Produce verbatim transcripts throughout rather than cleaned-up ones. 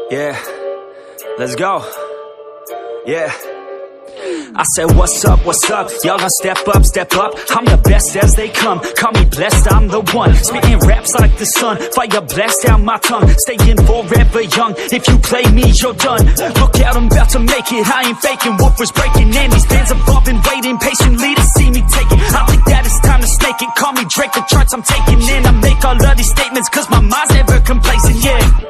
Yeah, let's go. Yeah. I said, what's up, what's up? Y'all gonna step up, step up. I'm the best as they come. Call me blessed, I'm the one. Spitting raps like the sun. Fire blast down my tongue. Staying forever young. If you play me, you're done. Look out, I'm about to make it. I ain't faking. Wolf was breaking. And these fans above been waiting patiently to see me take it. I think that it's time to snake it. Call me Drake, the charts I'm taking in. I make all of these statements cause my mind's never complacent, yeah.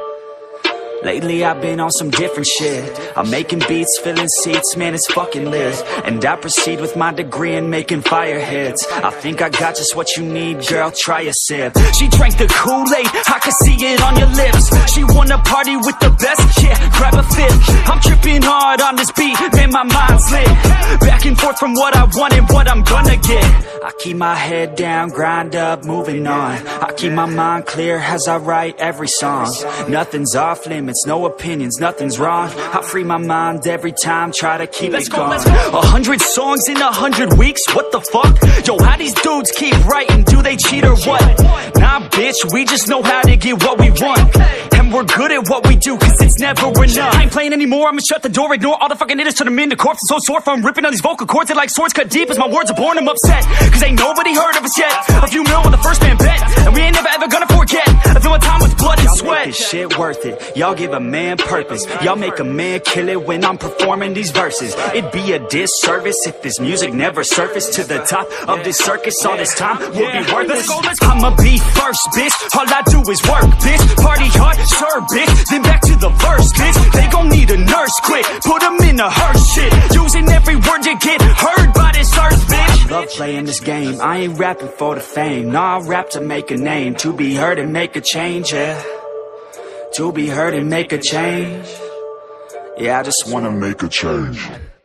Lately I've been on some different shit. I'm making beats, filling seats, man it's fucking lit. And I proceed with my degree in making fire hits. I think I got just what you need, girl, try a sip. She drank the Kool-Aid, I can see it on your lips. She wanna party with the best, yeah, grab a fifth. I'm tripping hard on this beat, man my mind's lit. Back and forth from what I want and what I'm gonna get. I keep my head down, grind up, moving on. I keep my mind clear as I write every song. Nothing's off limits, no opinions, nothing's wrong. I free my mind every time, try to keep it going. A hundred songs in a hundred weeks, what the fuck? Yo, how these dudes keep writing, do they cheat or what? Nah bitch, we just know how to get what we want. And we're good at what we do, cause it's never enough. I ain't playing anymore, I'ma shut the door, ignore all the fucking haters, turn them into corpses. So sore from ripping on these vocal cords, they're like swords cut deep as my words are born, I'm upset. Cause ain't nobody heard of us yet. A few mil on the first man bet, and we ain't never ever gonna forget. I feel my time with blood and sweat. This shit worth it, y'all give a man purpose. Y'all make a man kill it when I'm performing these verses. It'd be a disservice if this music never surfaced to the top of this circus. All this time will be worthless. I'ma be first, bitch. All I do is work, bitch. Party hard, sure, bitch. Then back to the verse, bitch. They gon' need a nurse quick. Put them in a hearse shit. Using every word you get heard by this earth, bitch. I love playing this game. I ain't rapping for the fame. Nah, I rap to make a name. To be heard and make a change, yeah. To be heard and make a change. Yeah, I just wanna make a change.